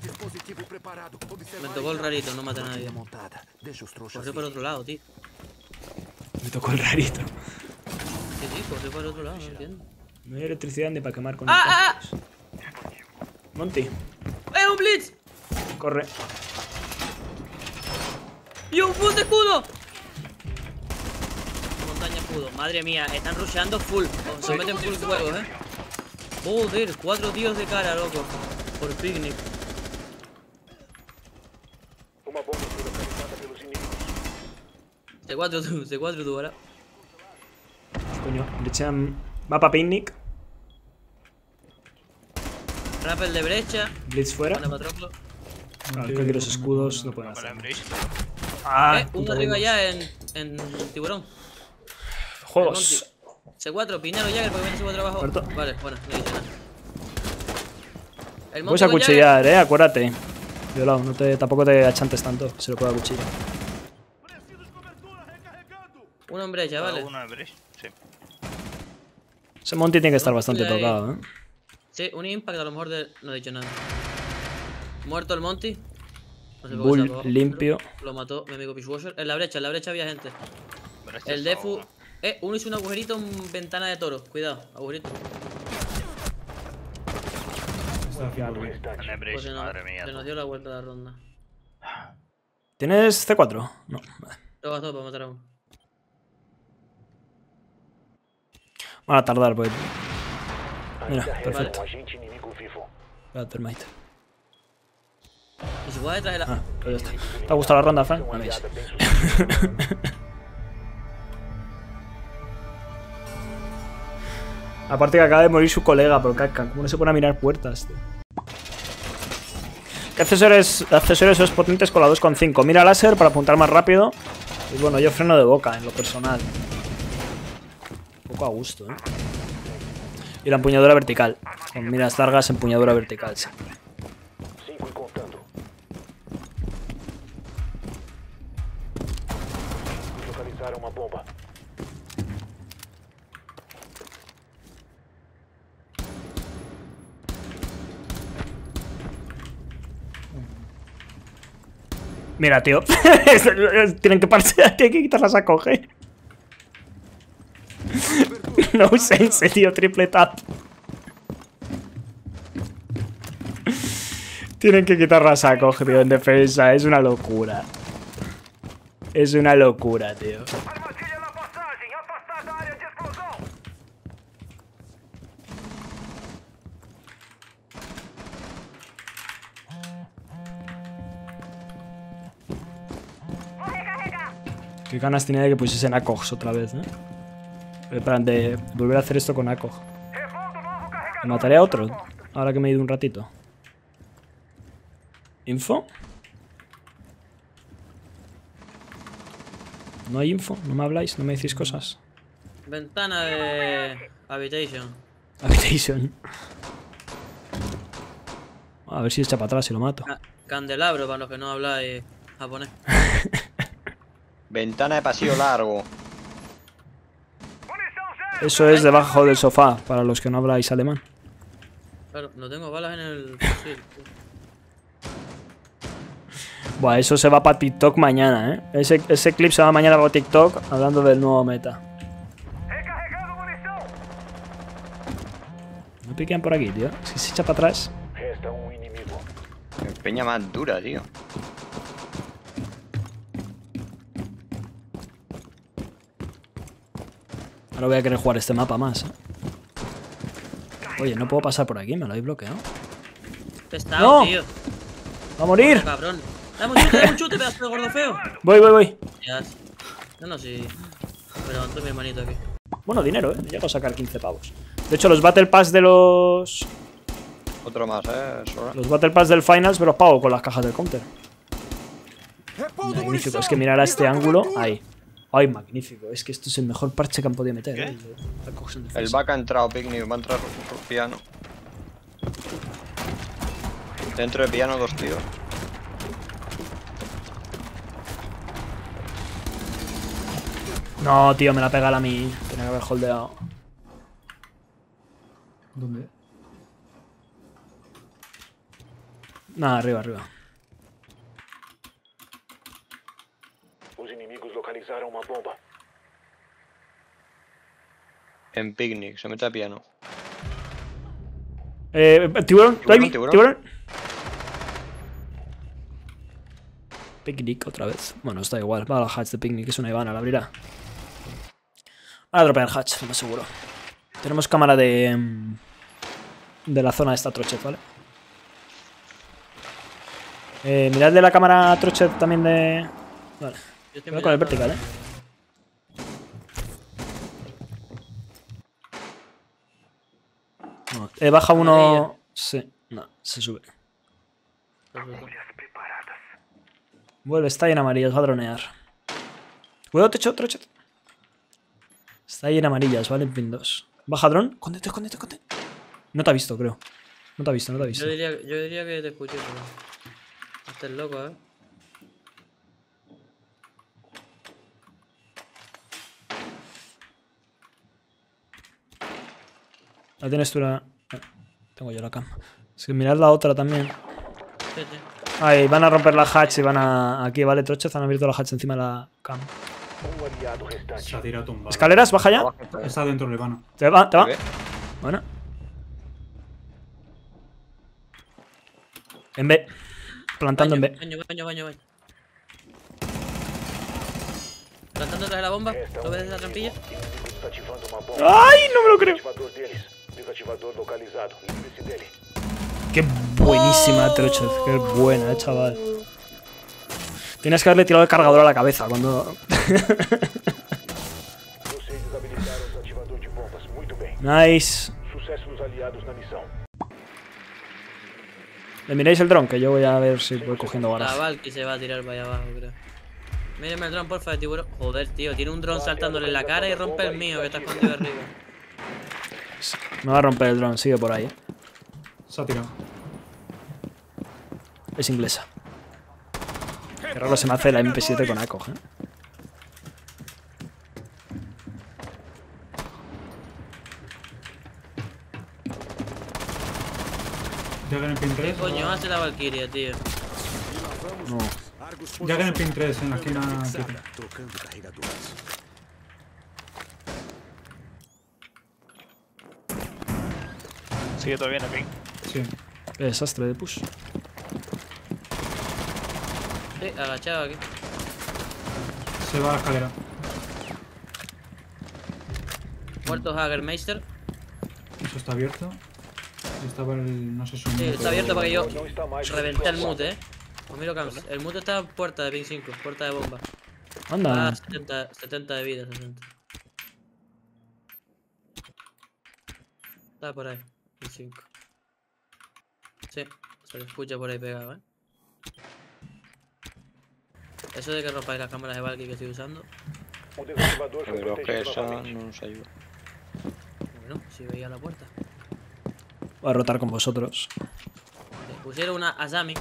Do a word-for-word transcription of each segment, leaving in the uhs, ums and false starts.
Me tocó el rarito, no maté a nadie. Corre por otro lado, tío. Me tocó el rarito. Sí, sí, corre por otro lado, no entiendo. No hay electricidad ni para quemar con ¡Ah, el ah, ah! Monty. ¡Eh, un blitz! Corre. ¡Y un full de escudo! Montaña escudo. Madre mía, están rusheando full. O se meten full juegos, eh. Joder, cuatro tíos de cara, loco. Por picnic. C cuatro tú, C cuatro tú, ahora. Coño, brecha. Va para picnic. Rappel de brecha. Blitz fuera. Vale, Patroclo. Claro, creo que los escudos no pueden hacer. Ah, eh, uno arriba ya en, en tiburón. Juegos. C cuatro, Pinero Jagger, porque viene C cuatro abajo. Muerto. Vale, bueno, no dice nada. El Puedes acuchillar, eh, acuérdate. Violado, no te, tampoco te achantes tanto. Se lo puede acuchillar. Uno en brecha, vale. Uno en brecha, sí. Ese Monty tiene que estar No, bastante ahí. tocado, eh. Sí, un impact a lo mejor de... No he dicho nada. Muerto el Monty. No sé por qué Bull está abajo, limpio. Lo mató mi amigo Pishwasher. En la brecha, en la brecha había gente. Brecha El está Defu... uno. Eh, uno hizo un agujerito en ventana de toro. Cuidado, agujerito. En el Pues brecha, se nos, madre mía. se tú. nos dio la vuelta de la ronda. ¿Tienes C cuatro? No, vale. Lo gastó para matar a uno. Van a tardar, pues. Mira, perfecto. Vale. Voy a termite. Y si puede detrás de la... Ah, pues ya está. ¿Te ha gustado la ronda, Frank? No veis. Aparte que acaba de morir su colega, pero caca, ¿cómo no se pone a mirar puertas, tío? ¿Qué accesorios, accesorios son potentes con la dos coma cinco? Mira láser para apuntar más rápido. Y bueno, yo freno de boca en lo personal. Un poco a gusto, ¿eh? Y la empuñadura vertical. Con miras largas, empuñadura vertical siempre. Mira, tío. Tienen que parchear, tienen que quitarlas a coger. No sense, tío, triple tap. Tienen que quitarlas a coger, tío, en defensa. Es una locura. Es una locura, tío. Qué ganas tenía de que pusiesen A C O Gs otra vez, ¿eh? En plan, de volver a hacer esto con A C O G. Me mataré a otro, ahora que me he ido un ratito. ¿Info? ¿No hay info? ¿No me habláis? ¿No me decís cosas? Ventana de... Habitation. Habitation. A ver si echa para atrás y lo mato. Ca- Candelabro, para los que no habláis japonés. Ventana de pasillo largo. Eso es debajo del sofá, para los que no habláis alemán. Claro, no tengo balas en el fusil. Buah, eso se va para TikTok mañana, ¿eh? Ese, ese clip se va mañana para TikTok hablando del nuevo meta. No piquean por aquí, tío. Si se echa para atrás. Peña más dura, tío. Ahora voy a querer jugar este mapa más, ¿eh? Oye, no puedo pasar por aquí, me lo habéis bloqueado. Pestado, ¡No! tío. ¡Va a morir! Gordo, cabrón. Dame un chute, dame un chute, pedazo de gordo feo. Voy, voy, voy. Ya. No, no, sí. Pero levanto mi hermanito aquí. Bueno, dinero, ¿eh? Llego a sacar quince pavos. De hecho, los Battle Pass de los... Otro más, eh. Sora. Los Battle Pass del Finals me los pago con las cajas del Counter. Magnífico. Es que mirar a este ángulo. Ahí. Ay, magnífico. Es que esto es el mejor parche que han podido meter. ¿eh? El back ha entrado, Picnic. Va a entrar piano. Dentro de piano, dos tíos. No, tío, me la pega a mí. Tenía que haber holdeado. ¿Dónde? Nada, arriba, arriba. Os inimigos localizaram uma bomba. En picnic, se mete a piano. Eh, tiburón, Tiburón, Ivy, tiburón. tiburón. Picnic otra vez. Bueno, está igual. Va a la hatch de picnic, es una Ivana, la abrirá. Va a dropear hatch, lo más seguro. Tenemos cámara de. mm, De la zona de esta Trochet, ¿vale? Eh, mirad de la cámara Trochet también de. Vale. Yo estoy Cuidado con el mirando vertical, a- eh. No, eh, baja uno. Sí, no, se sube. Vuelve, está ahí en amarillas, va a dronear. Cuidado, techo, Trochet. Está ahí en amarillas, vale, en pin dos. Baja dron. Escóndete, escóndete, escóndete. No te ha visto, creo. No te ha visto, no te ha visto. Yo diría, yo diría que te escuché, pero. Estás loco, ¿eh? La tienes tú la. Ah, tengo yo la cam. Es que mirad la otra también. Sí, sí. Ahí, van a romper la hatch y van a. Aquí, vale, Trochet, han abierto la hatch encima de la cam. Um aliado restante. Se ha tirado tumbado. Escaleras, baja ya. Abajo está. Está dentro del Ivana. Te va, te va. ¿Ve? Bueno. En B. Plantando en Baño, B. baño, baño, baño, baño. Plantando tras de la bomba. Resta ¿Lo um ves esa inimigo. trampilla? Inimigo desativando uma bomba. ¡Ay, no me lo creo! Desativador deles. Desativador localizado. Livre-se dele. Qué buenísima, Trochet. Qué buena, eh, chaval. Tienes que haberle tirado el cargador a la cabeza cuando. Vocês desabilitaram o desativador de bombas. Muito bem. Nice. Sucesso dos aliados na missão. ¿Le miráis el dron? Que yo voy a ver si voy cogiendo La balas. Valky se va a tirar para allá abajo, creo. Míreme el dron, porfa, de tiburón. Joder, tío, tiene un dron saltándole en la cara y rompe el mío que está escondido arriba. Me va a romper el dron, sigue por ahí. eh. Se ha tirado. Es inglesa. Qué raro se me hace la M P siete con A C O, ¿eh? Jagger en pin ¿Qué tres. coño hace la Valkyria, tío? No. Jagger en pin tres en la esquina. siete. Sigue todavía en el pin. Sí. Qué desastre de push. Sí, agachado aquí. Se va a la escalera. Muerto Hagermeister. Eso está abierto. Estaba el. No sé si un. Sí, está abierto para que yo Não está mais reventé el mute, eh. Pues miro Camps. El mute está en puerta de pin cinco, puerta de bomba. Anda. Ah, setenta, setenta de vida, sesenta. Está por ahí, pin cinco. Sí, se lo escucha por ahí pegado, eh. Eso de que rompáis las cámaras de Valky que estoy usando. O desativador foi Pero que protegido eso novamente. no nos ayuda. Bueno, si veía la puerta. Voy a rotar con vosotros. Le pusieron una Asami.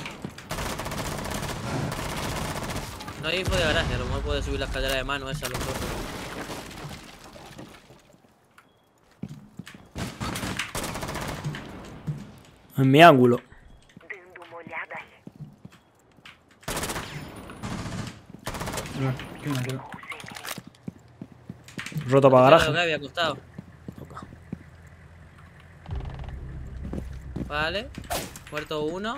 No hay info de garaje, a lo mejor puede subir la escalera de mano esa a los dos. En mi ángulo. Dando uma olhada aí. En la esquina, creo. Roto para Lo que garaje. había costado. Vale. Muerto uno.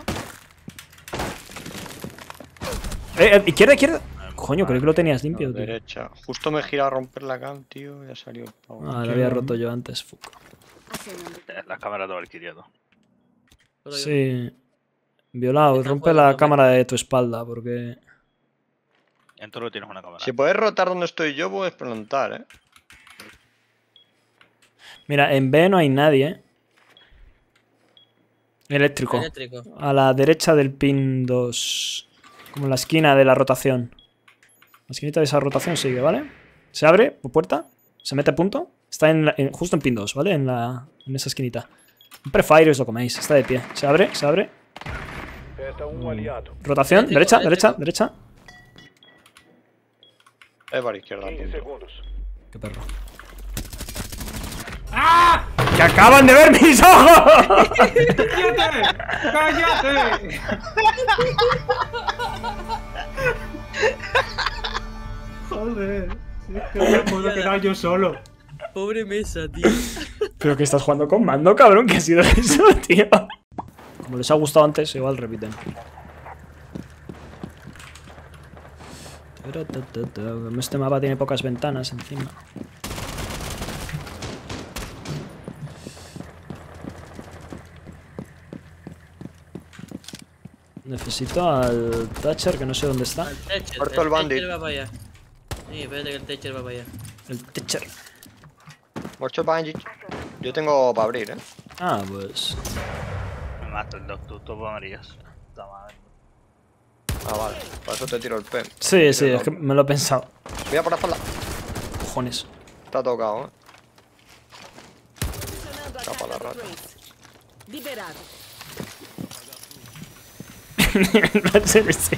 Eh, eh, izquierda, izquierda. Coño, creo que lo tenías limpio, tío. Derecha. Justo me gira a romper la cam, tío, y ha salido el pavo. Ah, lo había roto yo antes. Fuck. Las cámaras de Valkyria, ¿no? Solo yo. Sí. Violado, Están rompe jugando, la ¿no? cámara de tu espalda, porque. En todo tienes una cámara. Si puedes rotar donde estoy yo, puedes plantar, eh. Mira, en B no hay nadie, eh. Eléctrico. Eléctrico. A la derecha del pin dos. Como en la esquina de la rotación. La esquinita de esa rotación sigue, ¿vale? Se abre, por puerta. Se mete a punto. Está en la- en- justo en pin dos, ¿vale? En, la, en esa esquinita. Un prefire os lo coméis. Está de pie. Se abre, se abre. Resta um aliado. Rotación. Eléctrico, Derecha, eléctrico. derecha, derecha. Es para izquierda, quinze punto. segundos. Qué perro. ¡Que acaban de ver mis ojos! ¡Cállate! ¡Cállate! Joder. Si es que no me puedo quedar yo solo. Pobre mesa, tío. Pero que estás jugando con mando, cabrón. ¿Qué ha sido eso, tío? Como les ha gustado antes, igual repiten. Este mapa tiene pocas ventanas encima. Necesito al Thatcher, que no sé dónde está. El Thatcher, Muerto el bandit. Thatcher va para allá. Sí, espérate que el Thatcher va para allá. El Thatcher. Muerto bandit. Yo tengo para abrir, eh. Ah, pues... Me mato el doctor, topo amarillas. Puta madre. Ah, vale. Para eso te tiro el P. Sí, sí, es que me lo he pensado. Voy a por la espalda. Cojones. Está tocado, eh. Capa la rata. Liberado. No sé, sí.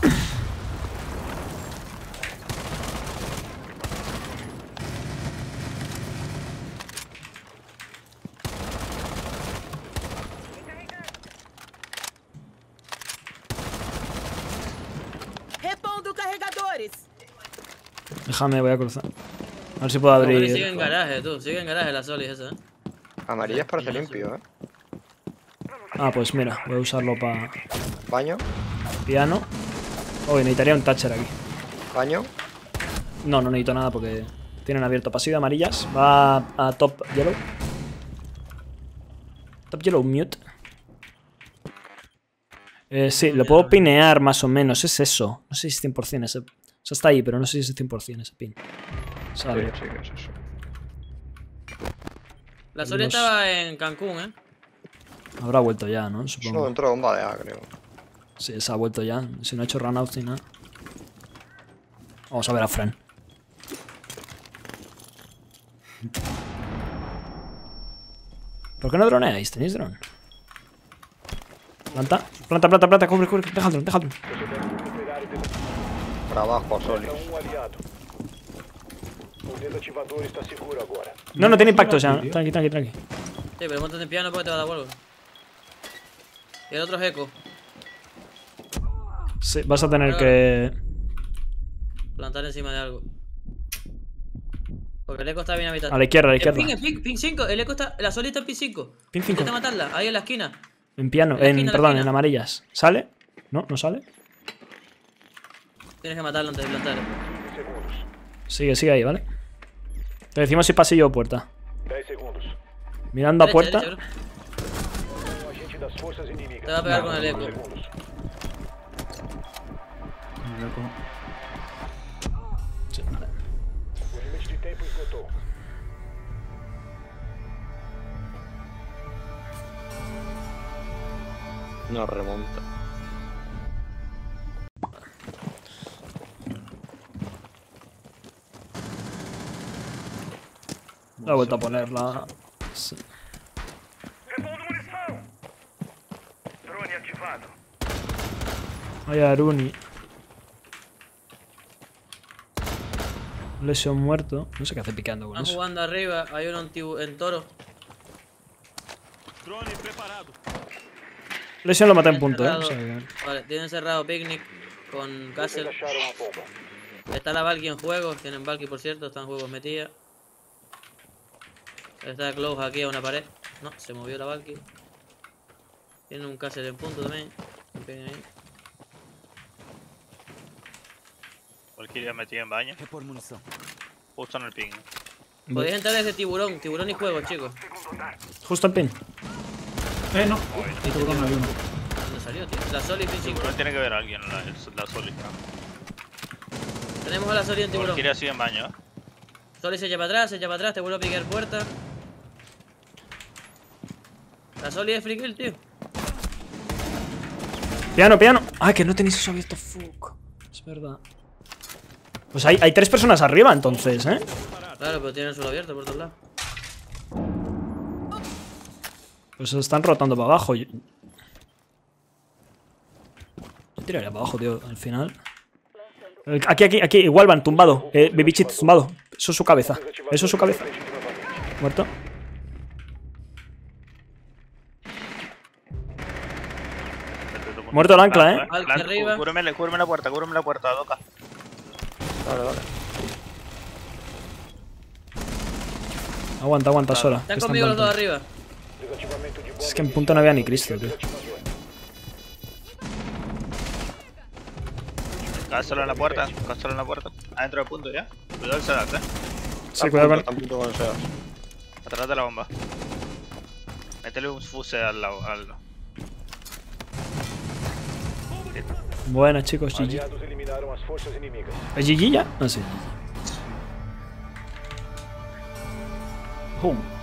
Repondo carregadores. Déjame, voy a cruzar. A ver si puedo Pero abrir. sigue en garaje, tú. Sigue en garaje la Solis esa, ¿eh? Amarillas parece limpio, eh. Ah, pues mira, voy a usarlo para Baño. piano. Oh, necesitaría un Thatcher aquí. Baño. No, no necesito nada porque tienen abierto pasivo amarillas. Va a top yellow. Top yellow mute. Eh, sí, lo puedo pinear más o menos. Es eso. No sé si es cien por cien ese. O sea, está ahí, pero no sé si es cien por cien ese pin. Sí, Sale. sí, que es eso. La Solis Los- estaba en Cancún, ¿eh? Habrá vuelto ya, ¿no? Solo Supongo. entró bomba de A, creo. Sí, se ha vuelto ya. Si no ha hecho runout ni nada. Vamos a ver a Fran. ¿Por qué no droneáis? ¿Tenéis drone? Planta, planta, planta, planta, cubre, cubre, deja el drone, deja el drone. Para abajo, Solis. Um aliado. O desativador está seguro agora. No, no tiene impacto, o sea, tranqui, tranqui, tranqui. Sí, pero montate en piano porque te va a dar vuelvo. Y el otro es eco. Sí, vas a tener que... Plantar encima de algo. Porque el eco está bien habitado. A la izquierda, a la El izquierda. ping, el ping, ping cinco. El eco está. La Solis está en ping cinco. Pin cinco. Intenta matarla, ahí en la esquina. En piano, En la en, esquina, en la perdón, esquina. en amarillas. ¿Sale? ¿No? ¿No sale? Tienes que matarla antes de plantar. Segundos. Sigue, sigue ahí, ¿vale? Te decimos si pasillo o puerta. dez segundos. Mirando a Derecha, puerta. derecha, bro. Um agente das forças inimigas. Te va a pegar con el eco. Segundos. Sí, vale. O limite de tempo esgotou. No remonta. La he vuelto a ponerla. Sí. Repondo munição. Drone ativado. Hay Aruni. Lesión muerto. No sé qué hace picando con Están eso. jugando arriba, hay uno en, tibu- en toro. Lesión lo maté en punto, eh. Cerrado. O sea que- Vale, tienen cerrado Picnic con Castle. Acharam a bomba. Está la Valky en juego, tienen Valky por cierto, están en juegos metidas. Está Close aquí a una pared. No, se movió la Valky. Tiene un Castle en punto también. Un ping ahí. Valkyria metida en baño. Justo en el ping. Podéis entrar desde tiburón, tiburón y juego, chicos. Justo el pin. Eh, no. El tiburón hay uno. ¿Dónde salió, tío? La Soli ping cinco. Tiburón tiene que ver a alguien en la, en la Soli. Tenemos a la Soli en tiburón. Valkyria sigue en baño, eh. Soli se echa para atrás, se echa para atrás, te vuelve a picar puerta. La Soli es free kill, tío. Piano, piano. Ah, que no tenéis eso abierto. Fuck. Es verdad. Pues hay, hay tres personas arriba entonces, ¿eh? Claro, pero tienen el suelo abierto por todos lados. Pues se están rotando para abajo. Yo, Yo tiraría para abajo, tío, al final. El- Aquí, aquí, aquí, igual van, tumbado. Eh, Baby Cheat, tumbado. Eso es su cabeza. Eso es su cabeza. Muerto. Muerto el ancla, eh. Alca arriba. Cúbreme, cúbreme la puerta, cúbreme la puerta, Doca. Dale, dale. Aguanta, aguanta, sola. Están que están conmigo los dos plantando. arriba. Desativaamento de bomba. Es que en punto no había ni Cristo, tío. Cástalo en la puerta, cástalo en la puerta. Adentro del punto ya. Cuidado el Sedat, eh. Sí, cuidado con... Está a punto con el Sedat. Atrás de la bomba. Métele un fuse al lado. Al lado. Buena, chicos, G G. Aliados eliminaram as forças inimigas. ¿Es G G ya? Ah, sí. Pum.